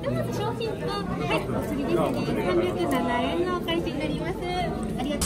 まず商品と、はい、お釣りですね。307円のお返しになります。ありがとうございます。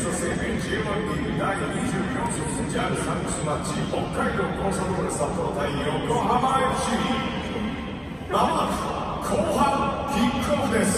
素生命 J1 リーグ第24節ジャンサンクスマッチ北海道コンサドーレ札幌対横浜 FC まもなく後半キックオフです。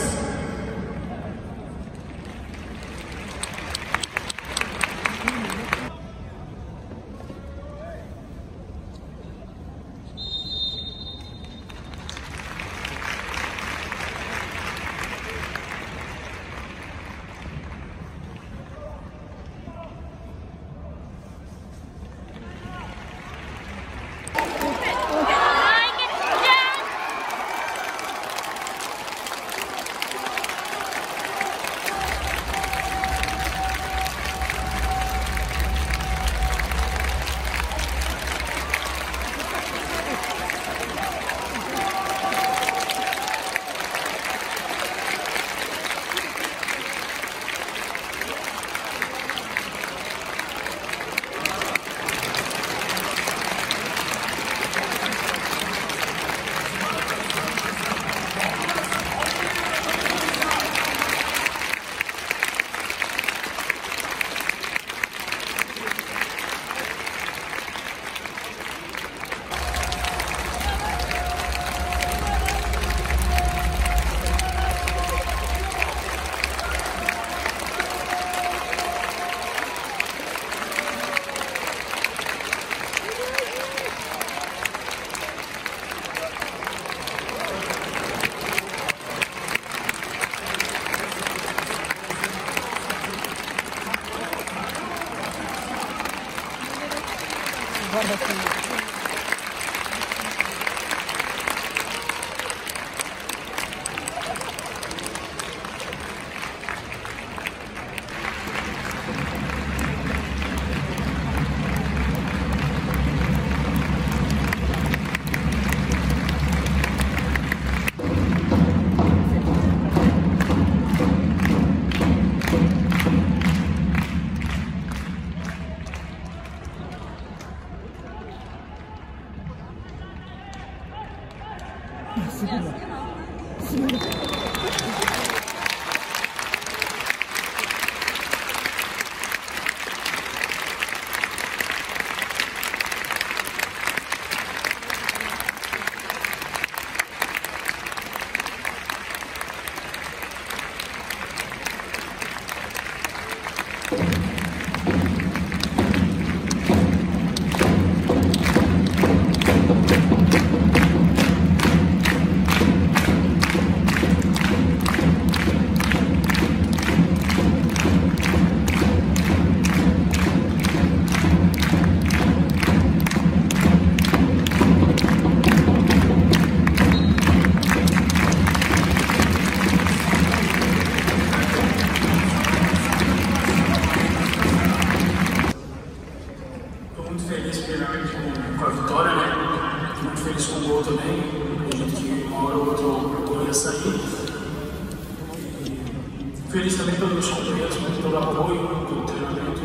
Feliz também pelos companheiros que jogaram apoio do treinamento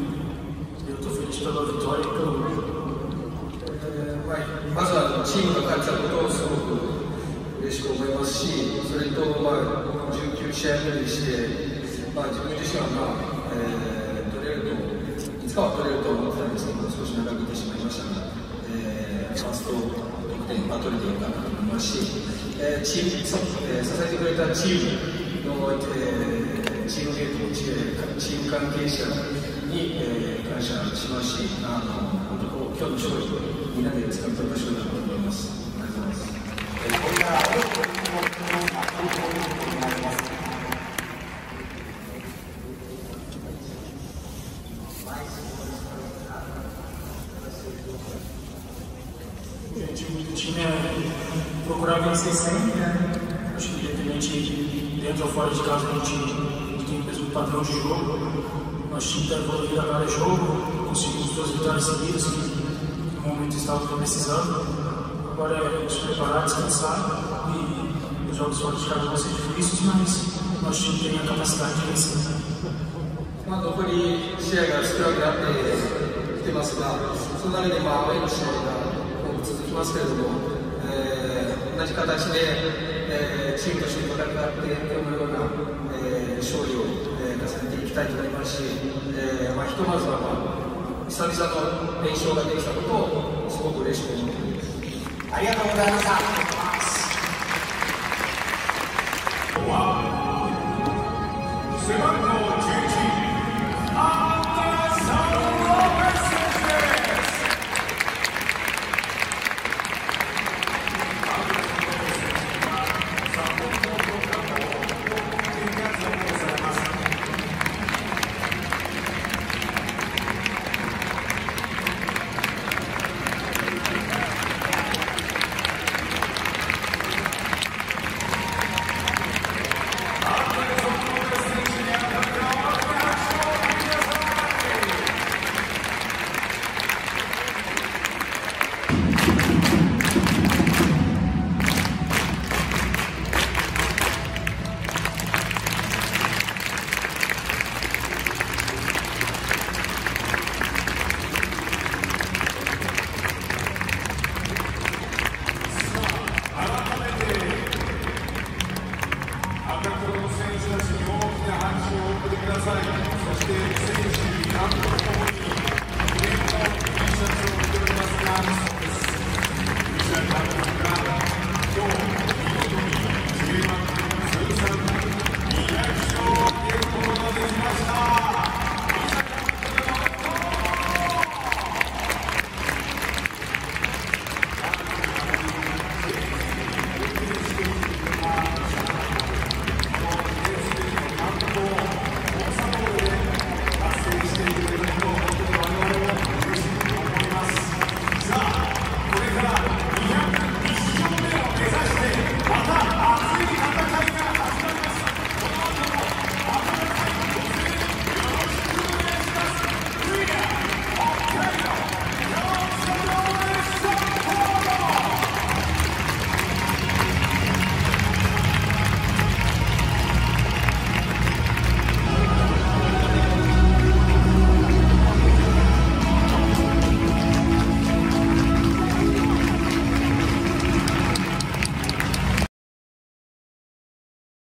e eu estou feliz pela vitória e pelo gol. まずはチームが勝ったことをすごく嬉しく思いますし、それと19試合目でして、自分自身は取れると、いつかは取れると思ってたんですけど、少し長引いてしまいましたが、ファースト得点取れてよかったと思いますし、支えてくれたチームの、チームメイト、チーム関係者に、感謝しますし、今日の勝利、みんなで掴み取りましょうと思います。ありがとうございます。これから O time procurar vencer sempre, né? Acho que independente dentro ou fora de casa a gente tem o mesmo padrão de jogo. Nosso time está evoluindo a cada jogo, conseguimos 2 vitórias seguidas que no momento estávamos precisando. Agora é se preparar, descansar e os jogos fora de casa vão ser difíceis, mas nosso time tem a capacidade de vencer. 残り試合が少なくなってきてますが、その中でアウェーの試合が続きますけれども、同じ形で、チームとして戦って、今日のような、勝利を重ねていきたい。 たいと思いますし、ひとまずは、久々の練習ができたことをすごく嬉しく思っています。 ありがとうございました。 背番号